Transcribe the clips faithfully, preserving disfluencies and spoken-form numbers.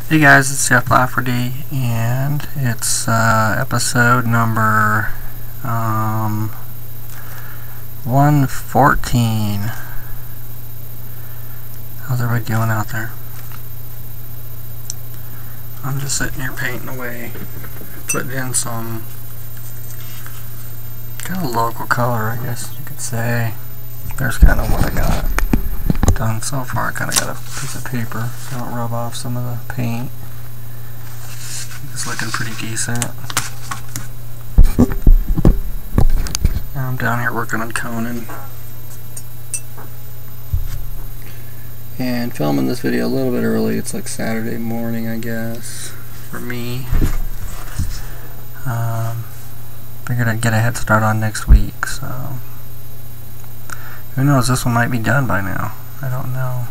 Hey guys, it's Jeff Lafferty, and it's uh, episode number um, one fourteen. How's everybody doing out there? I'm just sitting here painting away, putting in some kind of local color, I guess you could say. There's kind of what I got done so far. I kind of got a piece of paper so I don't rub off some of the paint. It's looking pretty decent. I'm down here working on Conan and filming this video a little bit early. It's like Saturday morning, I guess, for me. Um, figured I'd get a head start on next week, so who knows, this one might be done by now. I don't know.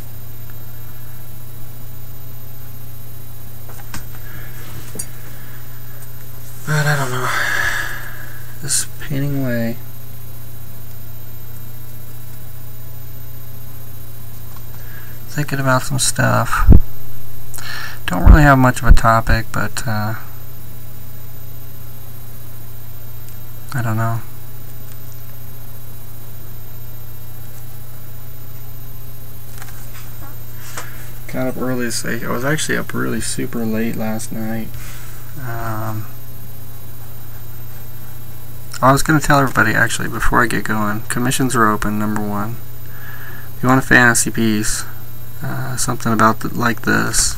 But I don't know. Just painting away. Thinking about some stuff. Don't really have much of a topic, but uh, I don't know. Got up early to say, I was actually up really super late last night. Um, I was going to tell everybody, actually, before I get going, commissions are open, number one. If you want a fantasy piece, uh, something about the, like this,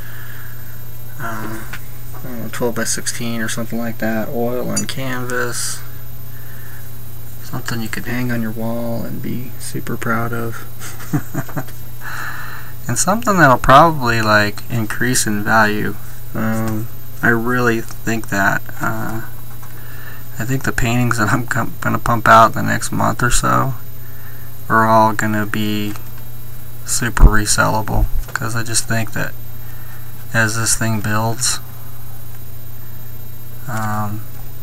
uh, I don't know, twelve by sixteen or something like that, oil on canvas, something you could hang on your wall and be super proud of. And something that'll probably like increase in value. Um, I really think that. Uh, I think the paintings that I'm going to pump out the next month or so are all going to be super resellable, because I just think that as this thing builds, um,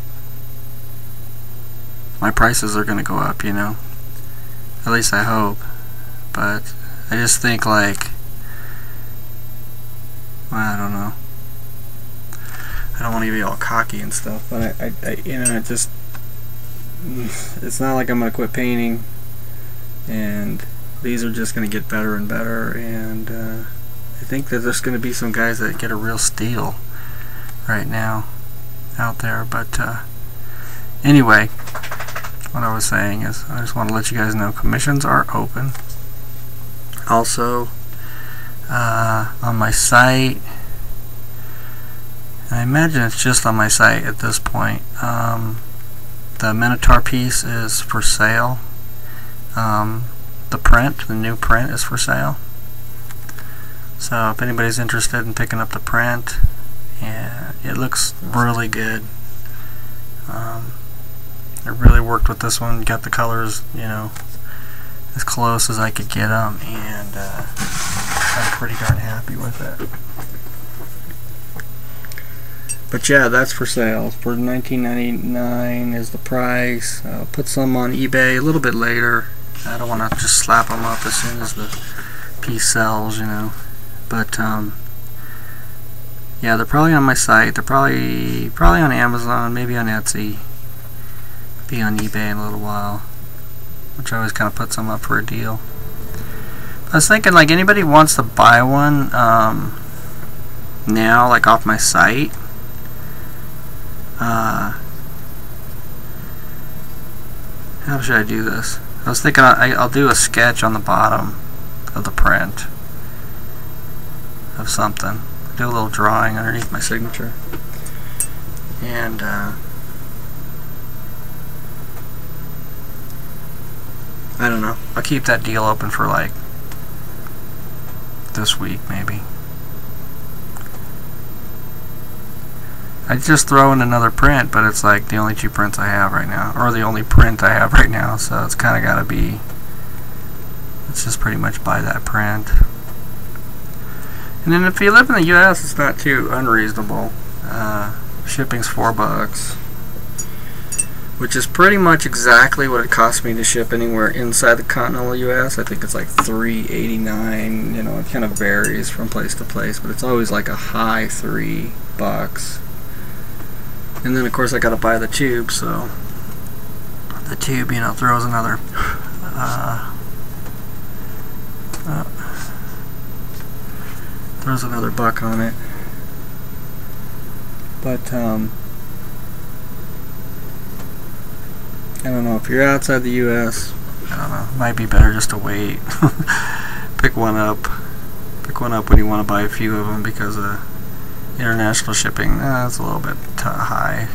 my prices are going to go up, you know. At least I hope. But I just think, like, I don't know. I don't want to be all cocky and stuff, but I, I, I you know, it just, it's not like I'm going to quit painting, and these are just going to get better and better, and uh, I think that there's going to be some guys that get a real steal right now out there, but uh, anyway, what I was saying is, I just want to let you guys know commissions are open. Also, uh, on my site, and I imagine it's just on my site at this point, um, the Minotaur piece is for sale. Um, the print, the new print, is for sale. So if anybody's interested in picking up the print, yeah, it looks really good. Um, I really worked with this one, got the colors, you know, as close as I could get them, and uh, I'm pretty darn happy with it. But yeah, that's for sale. For nineteen ninety-nine is the price. I'll put some on eBay a little bit later. I don't want to just slap them up as soon as the piece sells, you know. But um, yeah, they're probably on my site. They're probably probably on Amazon, maybe on Etsy. Be on eBay in a little while, which I always kind of put some up for a deal. I was thinking, like, anybody wants to buy one um, now, like off my site, uh, how should I do this? I was thinking I, I'll do a sketch on the bottom of the print of something, do a little drawing underneath my signature, and uh, I don't know. I'll keep that deal open for like this week, maybe. I'd just throw in another print, but it's like the only two prints I have right now, or the only print I have right now, so it's kind of got to be, let's just pretty much buy that print. And then if you live in the U S, it's not too unreasonable. Uh, shipping's four bucks. which is pretty much exactly what it cost me to ship anywhere inside the continental U S. I think it's like three eighty-nine. You know, it kind of varies from place to place, but it's always like a high three bucks. And then of course I gotta buy the tube, so the tube, you know, throws another uh, uh, throws another buck on it. But um, I don't know, if you're outside the U S, I don't know, it might be better just to wait. Pick one up. Pick one up when you want to buy a few of them, because uh, international shipping, uh, it's a little bit t high.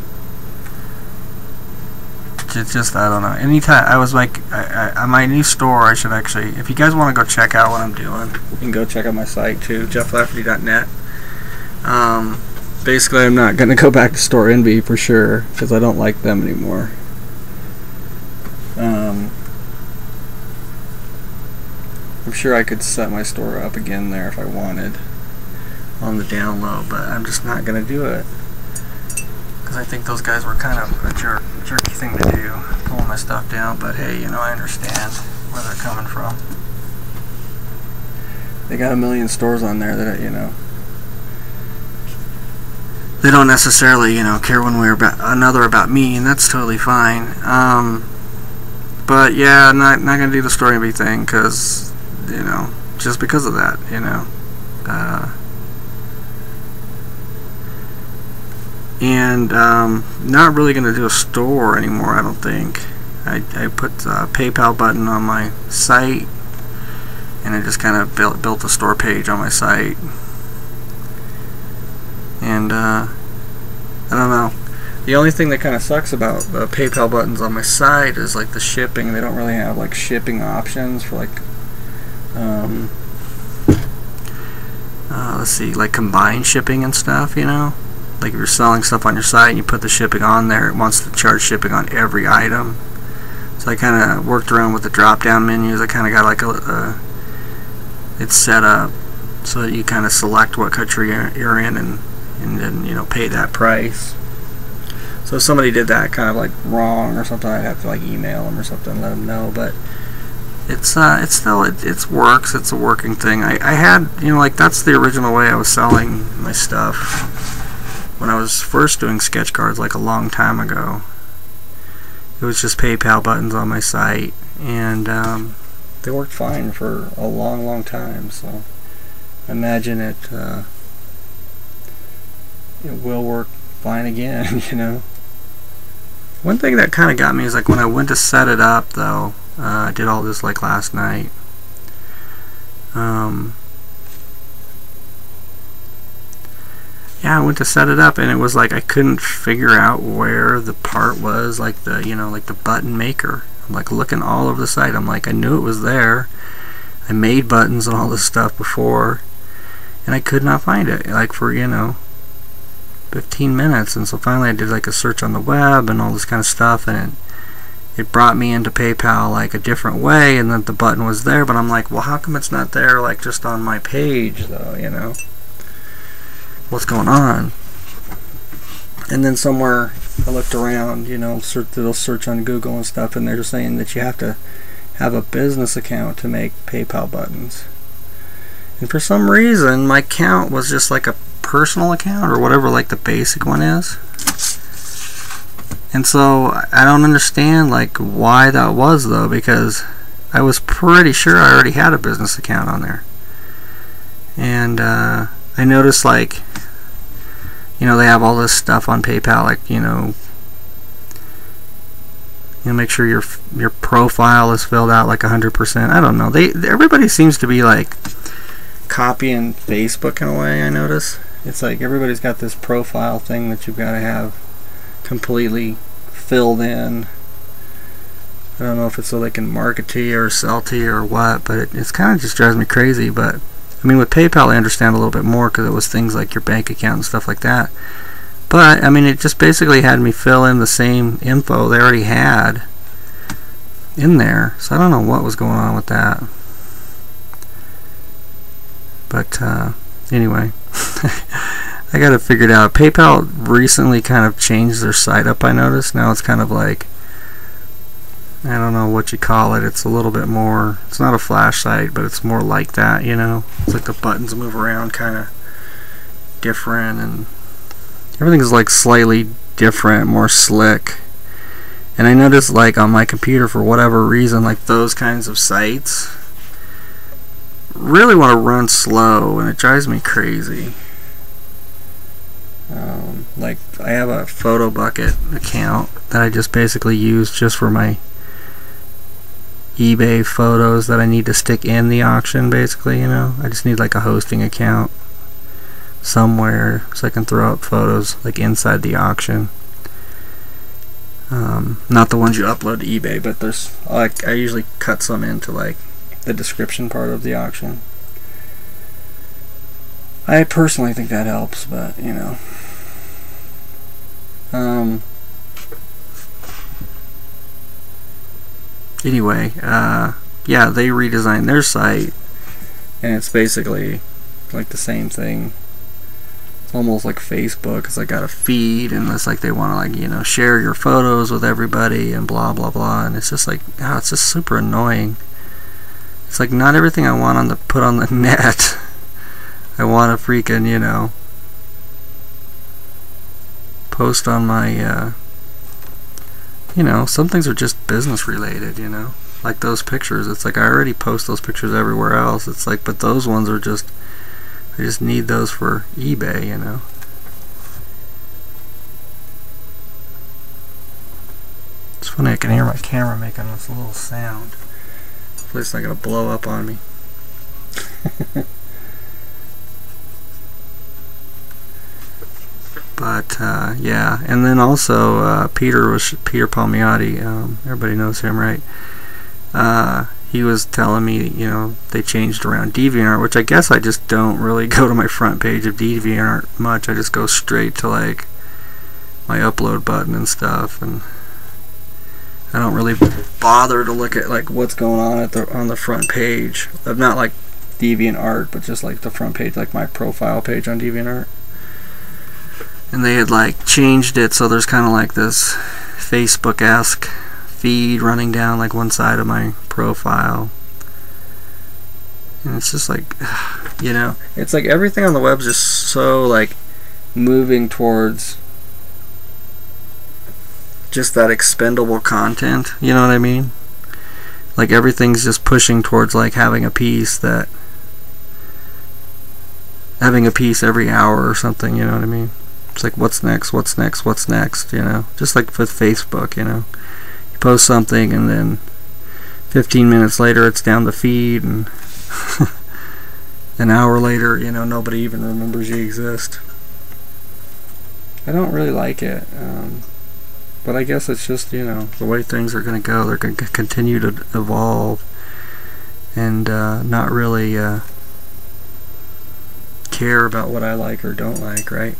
Just, just, I don't know. Anytime, I was like, I, I, on my new store, I should actually, if you guys want to go check out what I'm doing, you can go check out my site too, jeff lafferty dot net. Um, basically, I'm not going to go back to Store Envy for sure, because I don't like them anymore. Um, I'm sure I could set my store up again there if I wanted on the down low, but I'm just not going to do it, because I think those guys were kind of a jerk, jerky thing to do, pulling my stuff down. But hey, you know, I understand where they're coming from. They got a million stores on there that, you know, they don't necessarily, you know, care one way or about another about me, and that's totally fine. Um, but yeah, I'm not not gonna do the Store Envy thing, because, you know, just because of that, you know. Uh, and um, not really gonna do a store anymore, I don't think. I, I put a PayPal button on my site, and I just kind of built built a store page on my site. And uh, I don't know. The only thing that kind of sucks about the PayPal buttons on my site is like the shipping. They don't really have like shipping options for like, um, uh, let's see, like combined shipping and stuff. You know, like if you're selling stuff on your site and you put the shipping on there, it wants to charge shipping on every item. So I kind of worked around with the drop-down menus. I kind of got like a, a, it's set up so that you kind of select what country you're, you're in, and and then, you know, pay that price. So if somebody did that kind of like wrong or something, I'd have to like email them or something, let them know. But it's uh, it's still it it works. It's a working thing. I I had, you know, like that's the original way I was selling my stuff when I was first doing sketch cards, like a long time ago. It was just PayPal buttons on my site, and um, they worked fine for a long, long time. So imagine it. Uh, it will work fine again, you know. One thing that kind of got me is like when I went to set it up, though. Uh, I did all this like last night. Um, yeah, I went to set it up, and it was like I couldn't figure out where the part was, like the, you know, like the button maker. I'm like looking all over the site. I'm like, I knew it was there. I made buttons and all this stuff before, and I could not find it. Like for, you know, fifteen minutes, and so finally I did like a search on the web and all this kind of stuff, and it, it brought me into PayPal like a different way, and then the button was there. But I'm like, well, how come it's not there like just on my page though, you know? What's going on? And then somewhere I looked around, you know, search, little search on Google and stuff, and they're just saying that you have to have a business account to make PayPal buttons. And for some reason my account was just like a personal account or whatever, like the basic one is. And so I don't understand like why that was though, because I was pretty sure I already had a business account on there. And uh, I noticed like, you know, they have all this stuff on PayPal, like, you know, you know, make sure your your profile is filled out like a hundred percent. I don't know. They everybody seems to be like copying Facebook in a way. I notice it's like everybody's got this profile thing that you've got to have completely filled in. I don't know if it's so they can market to you or sell to you or what, but it, it's kind of just drives me crazy. But I mean, with PayPal I understand a little bit more because it was things like your bank account and stuff like that. But I mean, it just basically had me fill in the same info they already had in there, so I don't know what was going on with that. But uh, anyway, I got it figured out. PayPal recently kind of changed their site up, I noticed. Now it's kind of like, I don't know what you call it. It's a little bit more, it's not a flash site, but it's more like that, you know. It's like the buttons move around kind of different, and everything's like slightly different, more slick. And I noticed like on my computer, for whatever reason, like those kinds of sites really want to run slow, and it drives me crazy. Um, like I have a photo bucket account that I just basically use just for my eBay photos that I need to stick in the auction, basically, you know. I just need like a hosting account somewhere so I can throw up photos like inside the auction. Um, not the ones you upload to eBay, but there's like I usually cut some into like the description part of the auction. I personally think that helps, but you know. Um, anyway, uh, yeah, they redesigned their site, and it's basically like the same thing. It's almost like Facebook. It's like got a feed, and it's like they want to like you know share your photos with everybody and blah blah blah, and it's just like oh, it's just super annoying. It's like not everything I want on the put on the net. I want to freaking you know post on my uh, you know some things are just business related, you know, like those pictures. It's like I already post those pictures everywhere else. It's like, but those ones are just I just need those for eBay, you know. It's funny, I can hear my camera making this little sound. Hopefully it's not gonna blow up on me. But uh, yeah, and then also uh, Peter was Peter Palmiotti. Um, everybody knows him, right? Uh, he was telling me, you know, they changed around DeviantArt, which I guess I just don't really go to my front page of DeviantArt much. I just go straight to like my upload button and stuff, and I don't really bother to look at like what's going on at the on the front page of not like DeviantArt, but just like the front page, like my profile page on DeviantArt. And they had like changed it so there's kind of like this Facebook-esque feed running down like one side of my profile, and it's just like you know it's like everything on the web is just so like moving towards just that expendable content, you know what I mean? Like everything's just pushing towards like having a piece that having a piece every hour or something, you know what I mean? It's like what's next, what's next, what's next, you know? Just like with Facebook, you know? You post something and then fifteen minutes later it's down the feed, and an hour later, you know, nobody even remembers you exist. I don't really like it. Um, but I guess it's just, you know, the way things are going to go. They're going to continue to evolve and uh, not really uh, care about what I like or don't like, right?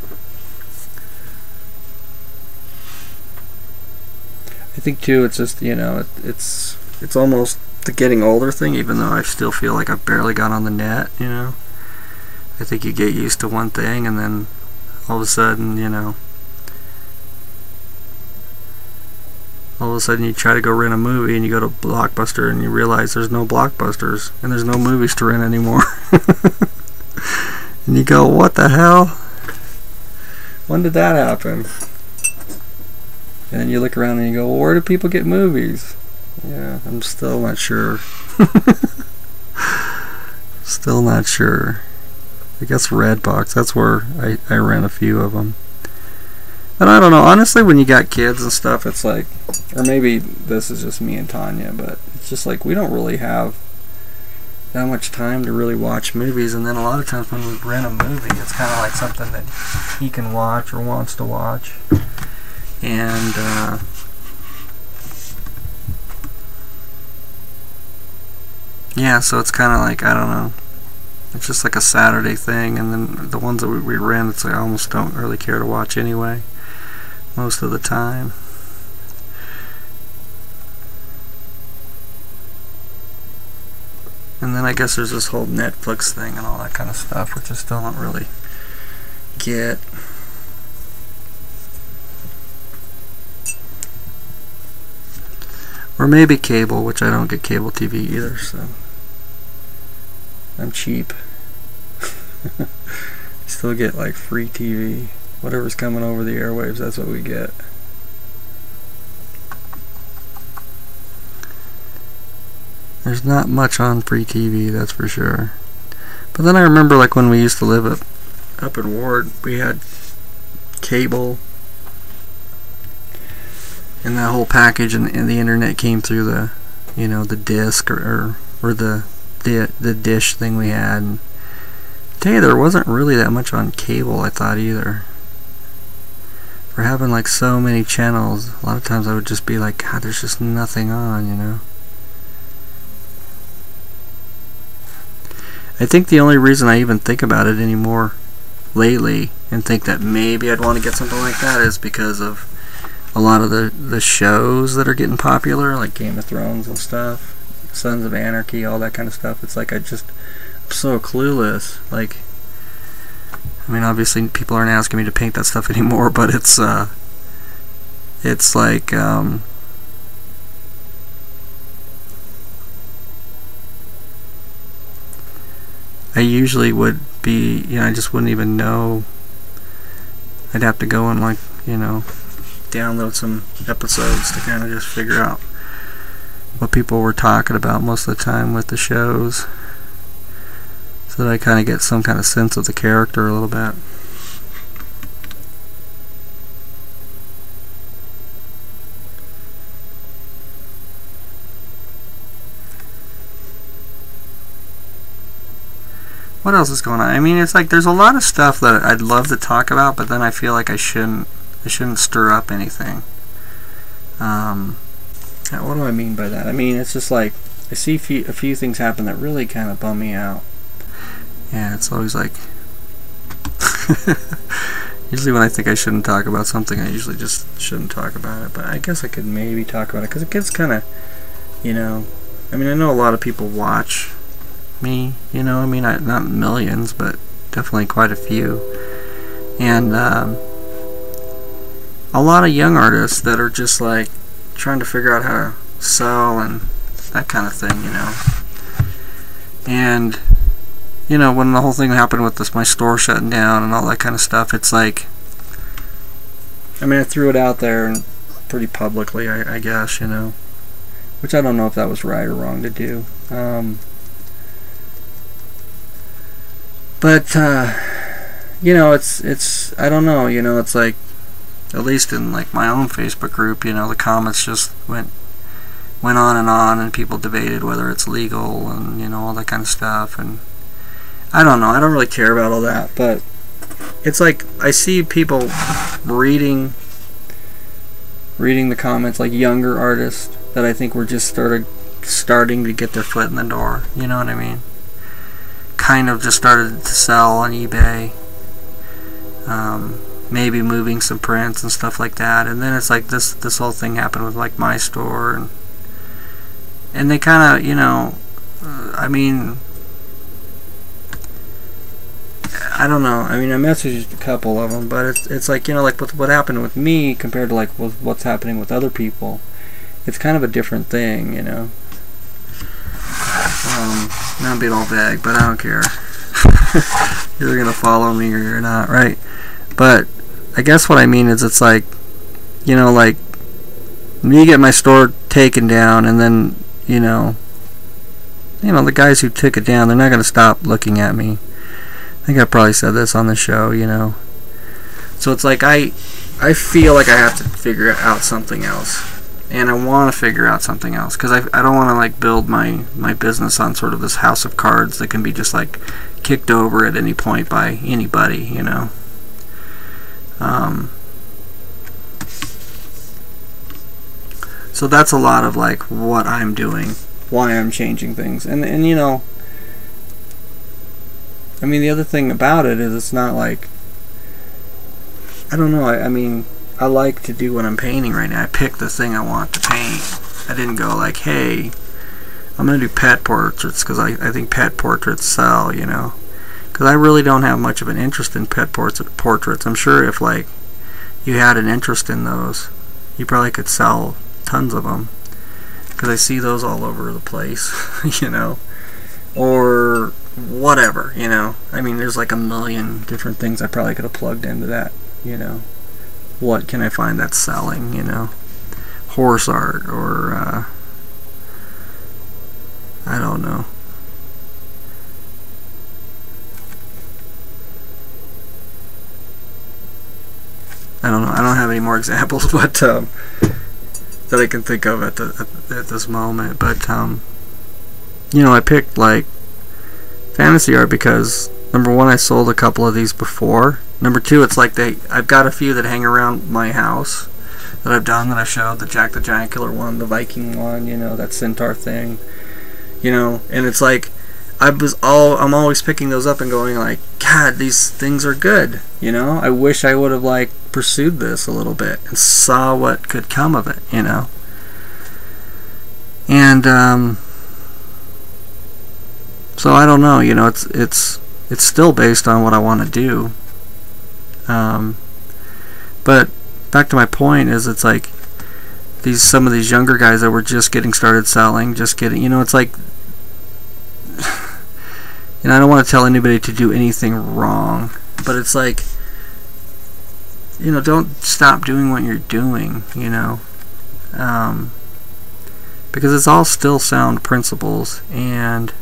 I think too it's just, you know, it, it's it's almost the getting older thing, even though I still feel like I've barely got on the net, you know. I think you get used to one thing and then all of a sudden, you know, all of a sudden you try to go rent a movie and you go to Blockbuster and you realize there's no Blockbusters and there's no movies to rent anymore. And you go, what the hell? When did that happen? And then you look around and you go, well, where do people get movies? Yeah, I'm still not sure. Still not sure. I guess Redbox, that's where I, I rent a few of them. And I don't know, honestly, when you got kids and stuff, it's like, or maybe this is just me and Tanya, but it's just like we don't really have that much time to really watch movies. And then a lot of times when we rent a movie, it's kind of like something that he can watch or wants to watch. And uh, yeah, so it's kind of like, I don't know, it's just like a Saturday thing. And then the ones that we, we rent, it's like I almost don't really care to watch anyway, most of the time. And then I guess there's this whole Netflix thing and all that kind of stuff, which I still don't really get or maybe cable, which I don't get cable T V either, so I'm cheap. Still get like free T V. Whatever's coming over the airwaves, that's what we get. There's not much on free T V, that's for sure. But then I remember, like, when we used to live up, up in Ward, we had cable, and that whole package, and, and the internet came through the, you know, the disc or or, or the, the the dish thing we had. And I tell you, there wasn't really that much on cable, I thought, either. For having like so many channels, a lot of times I would just be like, God, there's just nothing on, you know. I think the only reason I even think about it anymore lately and think that maybe I'd want to get something like that is because of a lot of the, the shows that are getting popular, like Game of Thrones and stuff, Sons of Anarchy, all that kind of stuff. It's like I just, I'm so clueless. Like, I mean, obviously people aren't asking me to paint that stuff anymore, but it's, uh, it's like, um, I usually would be, you know, I just wouldn't even know. I'd have to go and, like, you know, download some episodes to kind of just figure out what people were talking about most of the time with the shows, so that I kind of get some kind of sense of the character a little bit. What else is going on? I mean, it's like there's a lot of stuff that I'd love to talk about, but then I feel like I shouldn't. I shouldn't stir up anything. Um, what do I mean by that? I mean, it's just like I see few, a few things happen that really kind of bum me out. Yeah, it's always like. Usually, when I think I shouldn't talk about something, I usually just shouldn't talk about it. But I guess I could maybe talk about it because it gets kind of, you know. I mean, I know a lot of people watch me, you know, I mean, I, not millions, but definitely quite a few, and um, a lot of young artists that are just like trying to figure out how to sell and that kind of thing, you know. And you know, when the whole thing happened with this, my store shutting down and all that kind of stuff, it's like, I mean, I threw it out there and pretty publicly, I, I guess, you know, which I don't know if that was right or wrong to do. Um, But, uh, you know, it's, it's, I don't know, you know, it's like, at least in, like, my own Facebook group, you know, the comments just went, went on and on, and people debated whether it's legal, and, you know, all that kind of stuff, and I don't know, I don't really care about all that, but it's like, I see people reading, reading the comments, like, younger artists, that I think were just started, starting to get their foot in the door, you know what I mean? Kind of just started to sell on eBay, um, maybe moving some prints and stuff like that, and then it's like this this whole thing happened with like my store, and and they kind of, you know, uh, I mean, I don't know, I mean, I messaged a couple of them, but it's it's like, you know, like with what happened with me compared to like with what's happening with other people, it's kind of a different thing, you know. Um, not being all vague, but I don't care. You're gonna follow me or you're not, right? But I guess what I mean is, it's like, you know, like me get my store taken down, and then, you know, you know, the guys who took it down, they're not gonna stop looking at me. I think I probably said this on the show, you know. So it's like I, I feel like I have to figure out something else. And I want to figure out something else, because I, I don't want to like build my, my business on sort of this house of cards that can be just like kicked over at any point by anybody, you know. Um, so that's a lot of like what I'm doing, why I'm changing things, and and you know, I mean, the other thing about it is it's not like, I don't know, I, I mean. I like to do what I'm painting right now. I pick the thing I want to paint. I didn't go like, hey, I'm going to do pet portraits because I, I think pet portraits sell, you know. because I really don't have much of an interest in pet portraits. I'm sure if like you had an interest in those, you probably could sell tons of them, because I see those all over the place, you know, or whatever, you know. I mean, there's like a million different things I probably could have plugged into that, you know. What can I find that's selling, you know? Horse art, or uh, I don't know. I don't know. I don't have any more examples, but um, that I can think of at the at, at this moment. But um, you know, I picked like fantasy art because number one, I sold a couple of these before. Number two, it's like they I've got a few that hang around my house that I've done, that I showed, the Jack the Giant Killer one, the Viking one, you know, that centaur thing, you know, and it's like I was all I'm always picking those up and going like, God, these things are good, you know. I wish I would have like pursued this a little bit and saw what could come of it, you know. And um, so I don't know, you know, it's it's it's still based on what I want to do. Um, but back to my point is, it's like these some of these younger guys that were just getting started selling, just getting, you know, it's like, and I don't want to tell anybody to do anything wrong, but it's like, you know, don't stop doing what you're doing, you know, um, because it's all still sound principles. And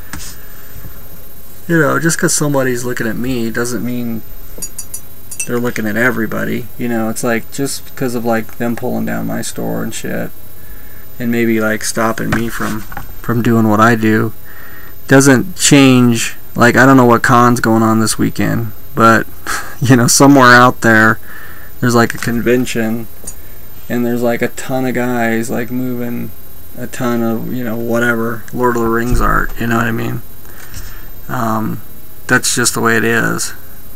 you know, just because somebody's looking at me doesn't mean they're looking at everybody, you know. It's like, just because of like them pulling down my store and shit, and maybe like stopping me from from doing what I do, doesn't change. Like, I don't know what con's going on this weekend, but you know, somewhere out there there's like a convention, and there's like a ton of guys like moving a ton of, you know, whatever Lord of the Rings art, you know what I mean. Um, that's just the way it is.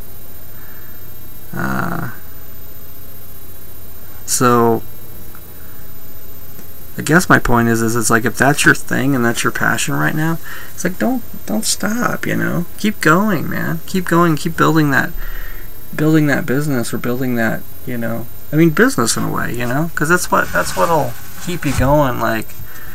Uh, so I guess my point is, is it's like, if that's your thing and that's your passion right now, it's like, don't don't stop, you know. Keep going, man. Keep going. Keep building that, building that business, or building that, you know. I mean, business in a way, you know, because that's what that's what'll keep you going. Like,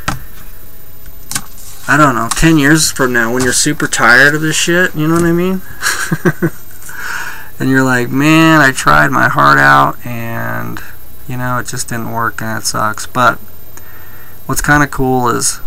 I don't know, ten years from now, when you're super tired of this shit, you know what I mean? And you're like, man, I tried my heart out, and, you know, it just didn't work, and it sucks. But what's kind of cool is,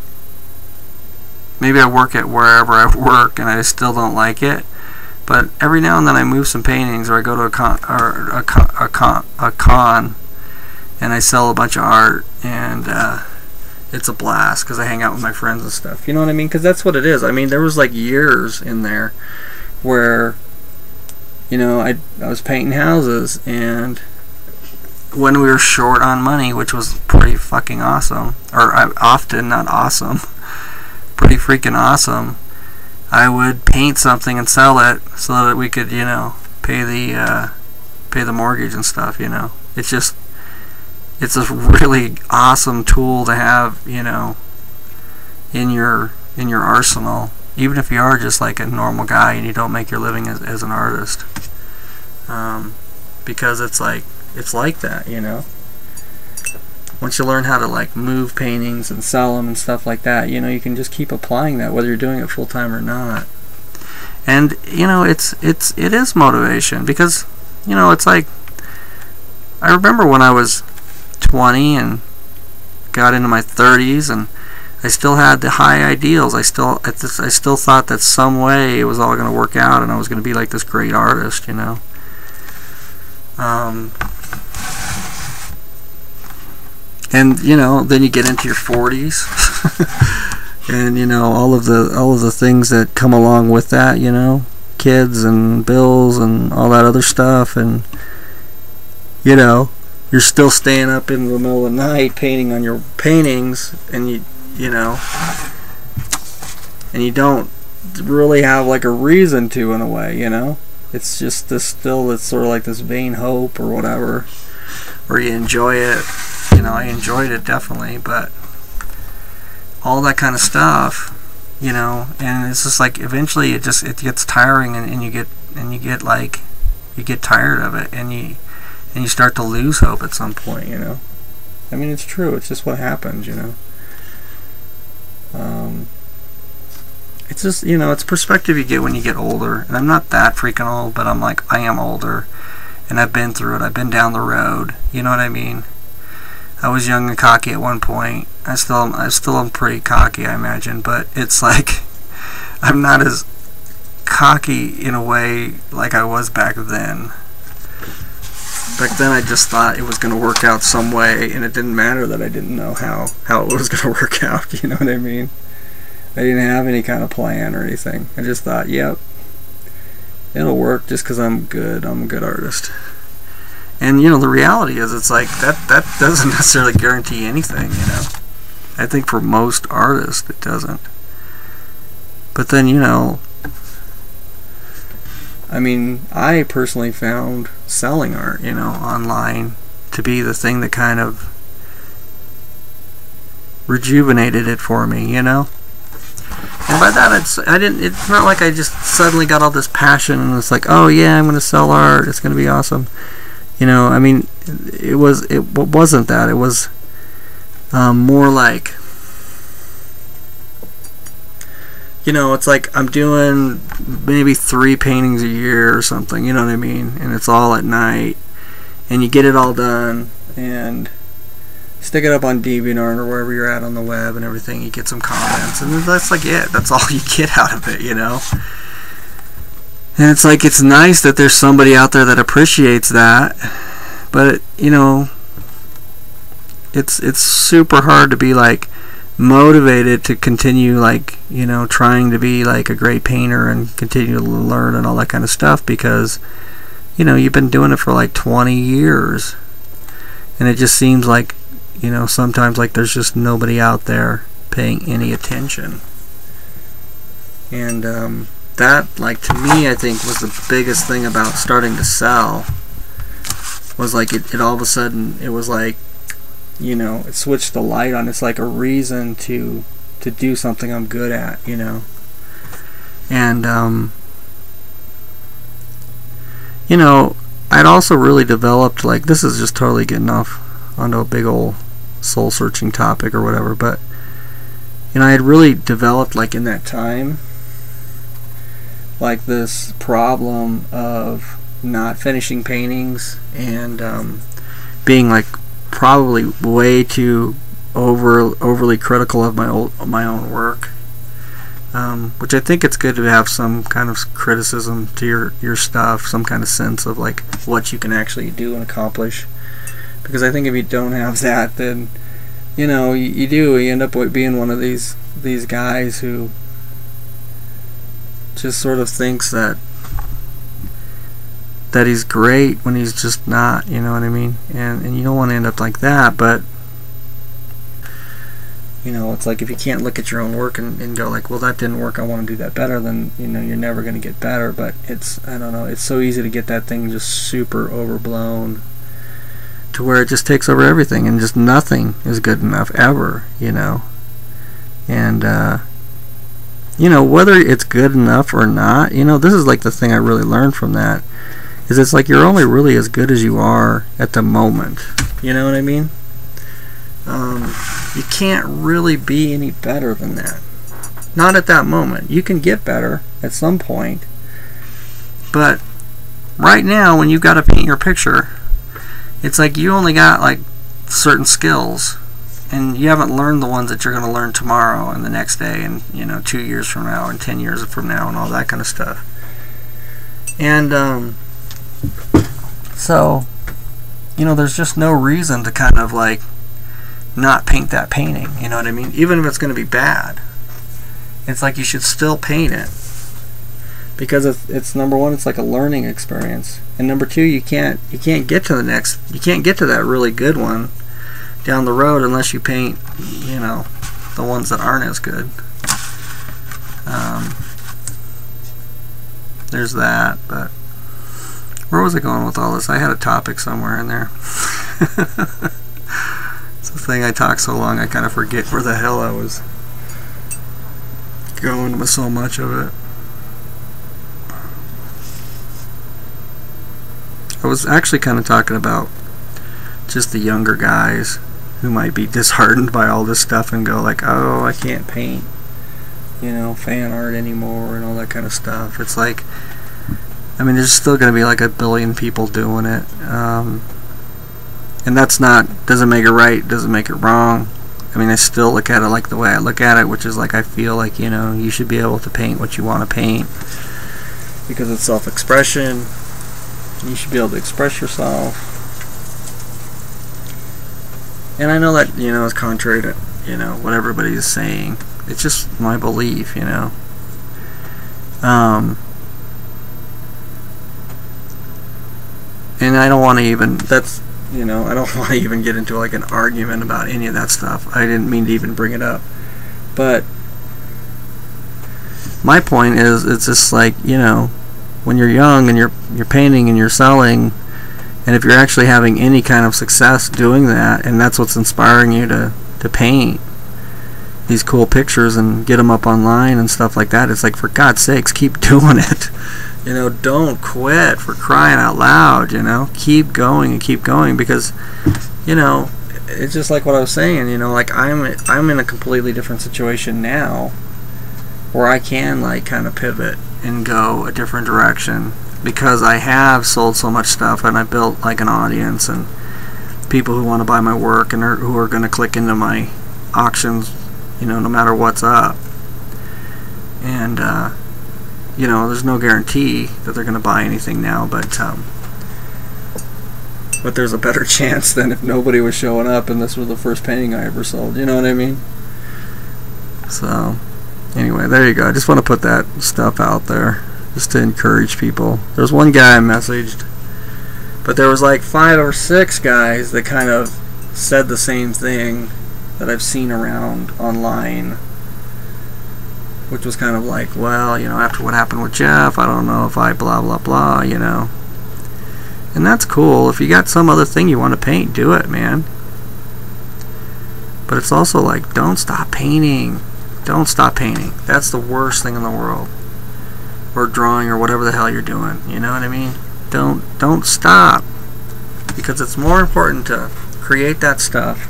maybe I work at wherever I work, and I still don't like it, but every now and then I move some paintings, or I go to a con, or a con, a con, a con and I sell a bunch of art, and uh, it's a blast, because I hang out with my friends and stuff. You know what I mean? Because that's what it is. I mean, there was like years in there where, you know, I, I was painting houses, and when we were short on money, which was pretty fucking awesome, or uh, often, not awesome, pretty freaking awesome, I would paint something and sell it so that we could, you know, pay the uh, pay the mortgage and stuff, you know. It's just, it's a really awesome tool to have, you know, in your in your arsenal, even if you are just like a normal guy and you don't make your living as, as an artist, um, because it's like it's like that, you know. Once you learn how to like move paintings and sell them and stuff like that, you know, you can just keep applying that, whether you're doing it full time or not. And you know, it's it's it is motivation, because, you know, it's like, I remember when I was twenty and got into my thirties, and I still had the high ideals. I still I still thought that some way it was all going to work out, and I was going to be like this great artist, you know. Um, and you know, then you get into your forties, and you know, all of the all of the things that come along with that, you know, kids and bills and all that other stuff, and you know, you're still staying up in the middle of the night painting on your paintings, and you you know, and you don't really have like a reason to, in a way, you know. It's just this still, it's sort of like this vain hope or whatever, where you enjoy it. You know, I enjoyed it definitely, but all that kind of stuff, you know, and it's just like eventually it just it gets tiring, and, and you get and you get like you get tired of it, and you and you start to lose hope at some point, you know. I mean, it's true. It's just what happens, you know. Um, it's just, you know, it's perspective you get when you get older. And I'm not that freaking old, but I'm like, I am older. And I've been through it. I've been down the road. You know what I mean? I was young and cocky at one point. I still am, I still am pretty cocky, I imagine. But it's like, I'm not as cocky in a way like I was back then. Back then I just thought it was going to work out some way, and it didn't matter that I didn't know how, how it was going to work out, you know what I mean? I didn't have any kind of plan or anything. I just thought, yep, it'll work just because I'm good, I'm a good artist. And, you know, the reality is it's like, that, that doesn't necessarily guarantee anything, you know? I think for most artists it doesn't. But then, you know, I mean, I personally found selling art, you know, online to be the thing that kind of rejuvenated it for me, you know. And by that, it's I didn't. It's not like I just suddenly got all this passion and it's like, oh yeah, I'm going to sell art. It's going to be awesome, you know. I mean, it was it wasn't that. It was um, more like, you know, it's like I'm doing maybe three paintings a year or something, you know what I mean? And it's all at night, and you get it all done, and stick it up on DeviantArt or wherever you're at on the web and everything. You get some comments, and that's like it. That's all you get out of it, you know? And it's like, it's nice that there's somebody out there that appreciates that, but, you know, it's it's super hard to be like motivated to continue, like, you know, trying to be like a great painter and continue to learn and all that kind of stuff, because, you know, you've been doing it for like twenty years, and it just seems like, you know, sometimes like there's just nobody out there paying any attention. And um, that, like, to me, I think was the biggest thing about starting to sell, was like it, it all of a sudden it was like, you know, it switched the light on. It's like a reason to to do something I'm good at, you know. And um, you know, I'd also really developed, like, this is just totally getting off onto a big old soul searching topic or whatever, but, you know, I had really developed, like, in that time, like, this problem of not finishing paintings, and um, being like probably way too over overly critical of my old, my own work, um, which I think it's good to have some kind of criticism to your your stuff, some kind of sense of like what you can actually do and accomplish, because I think if you don't have that, then, you know, you, you do you end up being one of these these guys who just sort of thinks that that he's great when he's just not, you know what I mean? And and you don't want to end up like that, but, you know, it's like if you can't look at your own work and, and go like, well, that didn't work, I want to do that better, then, you know, you're never going to get better. But it's, I don't know, it's so easy to get that thing just super overblown to where it just takes over everything, and just nothing is good enough ever, you know. And uh you know, whether it's good enough or not, you know, this is like the thing I really learned from that, is it's like you're only really as good as you are at the moment. You know what I mean? Um, you can't really be any better than that. Not at that moment. You can get better at some point, but right now, when you've got to paint your picture, it's like you only got like certain skills, and you haven't learned the ones that you're going to learn tomorrow and the next day, and, you know, two years from now and ten years from now and all that kind of stuff. And um, so, you know, there's just no reason to kind of like not paint that painting, you know what I mean? Even if it's going to be bad, it's like you should still paint it, because it's, it's number one, it's like a learning experience, and number two, you can't you can't get to the next, you can't get to that really good one down the road unless you paint, you know, the ones that aren't as good. Um, there's that, but where was I going with all this? I had a topic somewhere in there. It's the thing, I talk so long I kind of forget where the hell I was. going with so much of it. I was actually kind of talking about just the younger guys who might be disheartened by all this stuff and go like, oh, I can't paint, you know, fan art anymore and all that kind of stuff. It's like, I mean, there's still going to be like a billion people doing it. Um, and that's not, doesn't make it right, doesn't make it wrong. I mean, I still look at it like the way I look at it, which is like, I feel like, you know, you should be able to paint what you want to paint because it's self-expression. You should be able to express yourself. And I know that, you know, is contrary to, you know, what everybody is saying. It's just my belief, you know. Um, and I don't want to even, that's, you know, I don't want to even get into like an argument about any of that stuff. I didn't mean to even bring it up. But my point is, it's just like, you know, when you're young and you're you're painting and you're selling, and if you're actually having any kind of success doing that, and that's what's inspiring you to to paint these cool pictures and get them up online and stuff like that, it's like, for God's sakes, keep doing it. You know, don't quit, for crying out loud. You know, keep going and keep going, because, you know, it's just like what I was saying. You know, like I'm I'm in a completely different situation now, where I can like kind of pivot and go a different direction, because I have sold so much stuff and I built like an audience and people who want to buy my work and are, who are going to click into my auctions, you know, no matter what's up. And uh, you know, there's no guarantee that they're going to buy anything now, but um, but there's a better chance than if nobody was showing up and this was the first painting I ever sold. You know what I mean? So anyway, there you go. I just want to put that stuff out there just to encourage people. There's one guy I messaged, but there was like five or six guys that kind of said the same thing that I've seen around online, which was kind of like, well, you know, after what happened with Jeff, I don't know if I blah blah blah, you know. And that's cool. If you got some other thing you want to paint, do it, man. But it's also like, don't stop painting. Don't stop painting. That's the worst thing in the world. Or drawing, or whatever the hell you're doing. You know what I mean? Don't don't stop. Because it's more important to create that stuff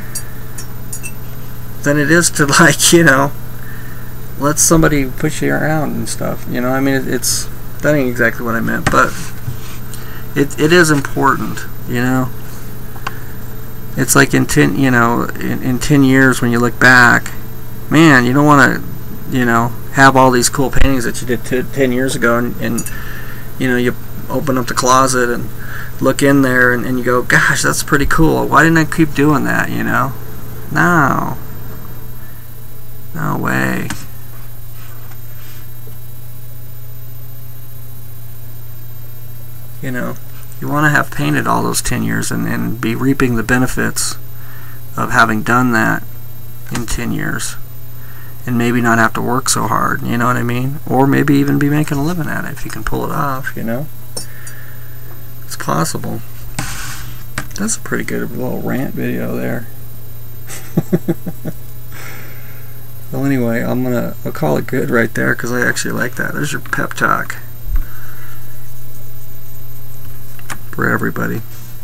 than it is to, like, you know, let somebody push you around and stuff. You know, I mean, it, it's, that ain't exactly what I meant, but it it is important, you know. It's like in ten, you know, in, in ten years when you look back, man, you don't want to, you know, have all these cool paintings that you did t ten years ago, and, and, you know, you open up the closet and look in there and, and you go, gosh, that's pretty cool. Why didn't I keep doing that, you know? No. No way. You know, you want to have painted all those ten years and, and be reaping the benefits of having done that in ten years. And maybe not have to work so hard, you know what I mean? Or maybe even be making a living at it if you can pull it off, you know? It's possible. That's a pretty good little rant video there. Well, anyway, I'm gonna I'll call it good right there, because I actually like that. There's your pep talk for everybody.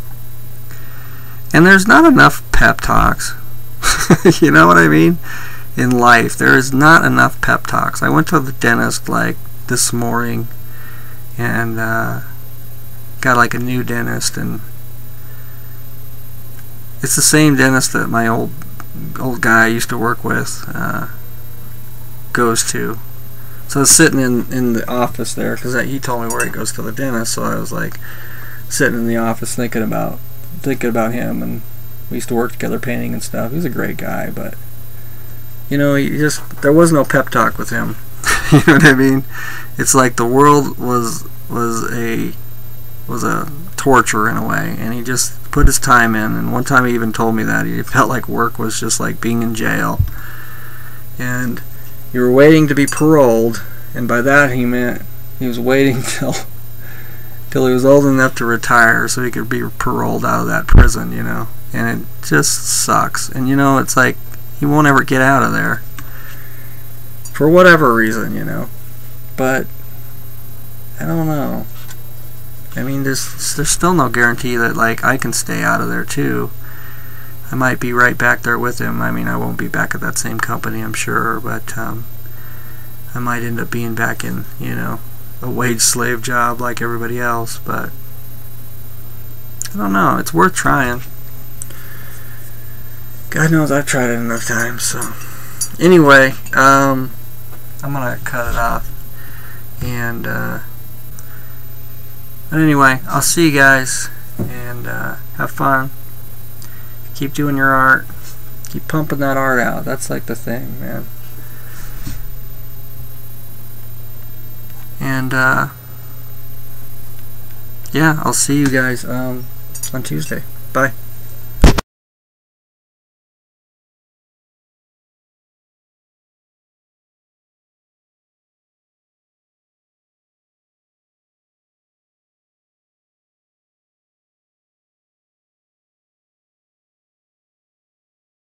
And there's not enough pep talks. You know what I mean? In life, there is not enough pep talks. I went to the dentist like this morning, and uh, got like a new dentist, and it's the same dentist that my old old guy I used to work with uh, goes to. So I was sitting in in the office there, because he told me where he goes to the dentist. So I was like sitting in the office thinking about thinking about him, and we used to work together painting and stuff. He's a great guy, but you know, he just, there was no pep talk with him. You know what I mean? It's like the world was was a was a torture in a way, and he just put his time in. And one time he even told me that he felt like work was just like being in jail, and you were waiting to be paroled, and by that he meant he was waiting till till he was old enough to retire so he could be paroled out of that prison, you know. And it just sucks. And you know, it's like, he won't ever get out of there. for whatever reason, you know. But I don't know. I mean, there's there's still no guarantee that like I can stay out of there too. I might be right back there with him. I mean, I won't be back at that same company, I'm sure, but um, I might end up being back in, you know, a wage slave job like everybody else. But I don't know. It's worth trying. God knows I've tried it enough times. So anyway, um, I'm gonna cut it off. And uh, but anyway, I'll see you guys, and uh, have fun. Keep doing your art. Keep pumping that art out. That's like the thing, man. And uh, yeah, I'll see you guys um, on Tuesday. Bye.